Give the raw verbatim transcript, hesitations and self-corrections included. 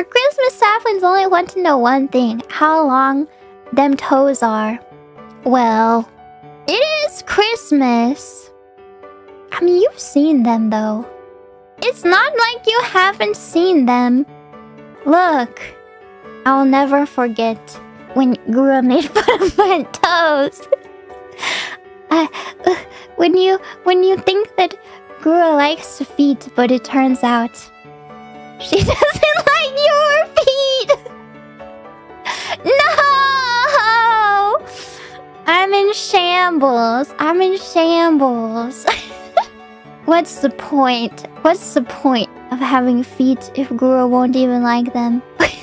For Christmas, saplings only want to know one thing. How long them toes are. Well, it is Christmas. I mean, you've seen them though. It's not like you haven't seen them. Look, I'll never forget when Gura made fun of my toes. uh, uh, when you when you think that Gura likes feet, but it turns out she doesn't like your feet. No! I'm in shambles. I'm in shambles. What's the point? What's the point of having feet if Gura won't even like them?